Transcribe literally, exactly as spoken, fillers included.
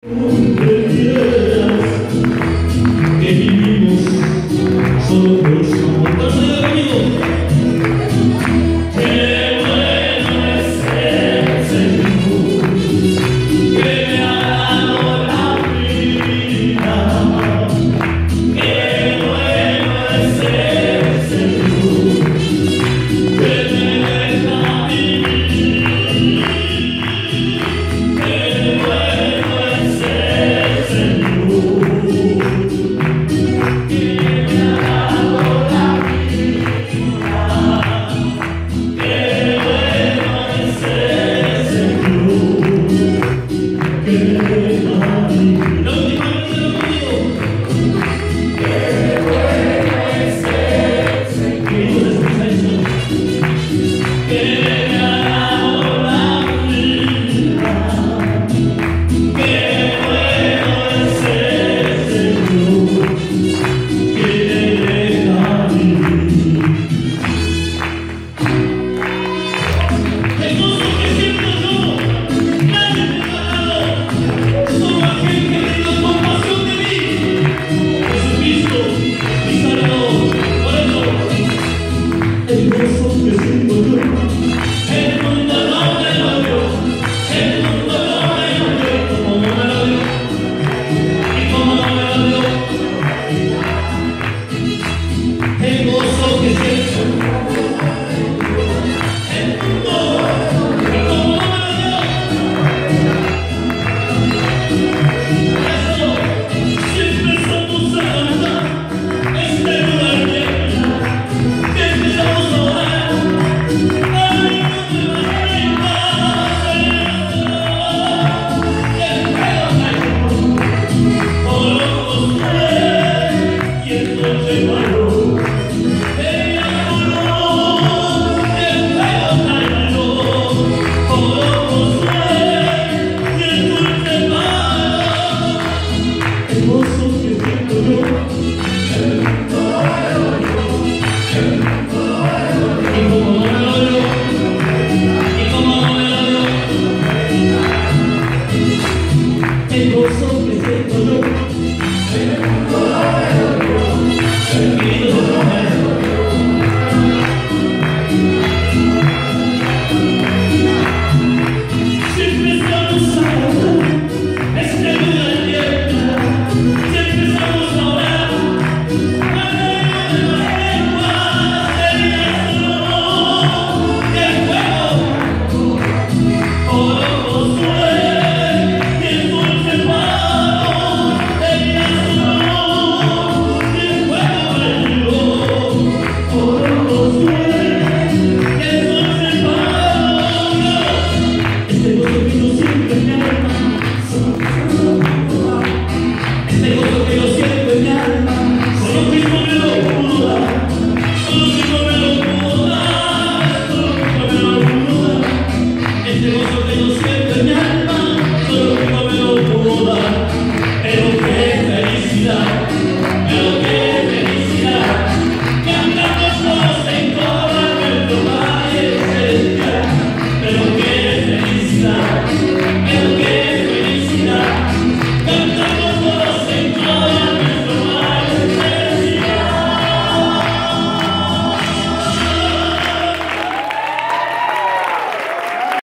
Que vivimos solo por su amor. Entonces, amigos, qué bueno es el Señor que me ha dado la vida. Qué bueno es el Señor que me deja vivir. Qué bueno es el Señor. El gozo que siento yo, el mundo no me lo dio, el mundo no me lo dio, como no me lo dio, y como no me lo dio. El gozo que siento, el mundo, y como no me lo dio. Eso, siempre somos a cantar este lugar lleno. El gozo que siento yo.